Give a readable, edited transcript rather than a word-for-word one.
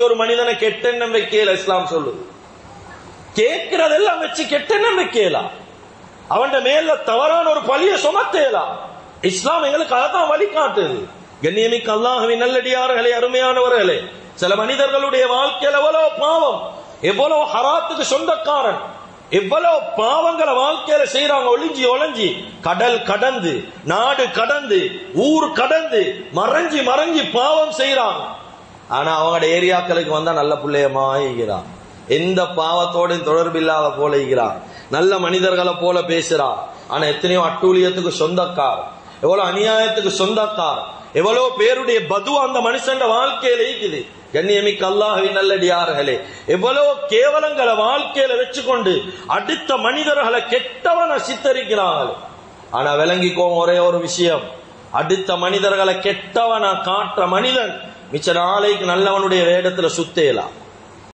ஒரு மனிதனை கெட்டெண்ணம் வைக்கல இஸ்லாம் சொல்லுது. கேட்கிறதெல்லாம் வச்சு கெட்டெண்ணம் வைக்கலாம், அவன் மேல தவறான ஒரு பழிய சுமத்தேலாம். இஸ்லாம் எங்களுக்கு அதான் வழிகாட்டுது. கண்ணியமிக்க அல்லாஹ்வின் நல்லடியார்களே, அருமையானவர்களே, சில மனிதர்களுடைய வாழ்க்கையில் எவ்வளவு பாவம், எவ்வளவு ஹராத்துக்கு சொந்தக்காரன், எவ்வளவு பாவங்களை வாழ்க்கையில செய்யறாங்க. ஒளிஞ்சி ஒளிஞ்சி கடல் கடந்து, நாடு கடந்து, ஊர் கடந்து, மறைஞ்சி மறைஞ்சி பாவம் செய்யறாங்க. ஆனா அவங்களோட ஏரியாக்களுக்கு வந்தா நல்ல பிள்ளையமா இருக்கிறான், எந்த பாவத்தோடும் தொடர்பு இல்லாத போல இருக்கிறான், நல்ல மனிதர்களை போல பேசுறான். ஆனா எத்தனையோ அட்டூழியத்துக்கு சொந்தக்கார், எவ்வளவு அநியாயத்துக்கு சொந்தக்கார், எவ்வளவு பேருடைய பது அந்த மனுஷன் வாழ்க்கையில இருக்குது. கண்ணியமிக்க அல்லாஹ்வின் நல்லடியார்களே, எவ்வளவு கேவலங்களை வாழ்க்கையில வச்சுக்கொண்டு அடுத்த மனிதர்களை கெட்டவனை சித்தரிக்கிறார்கள். ஆனா விளங்கிக்கோங்க ஒரே ஒரு விஷயம், அடுத்த மனிதர்களை கெட்டவனை காட்டுற மனிதன் மிச்ச நாளைக்கு நல்லவனுடைய வேடத்துல சுத்தேலாம்.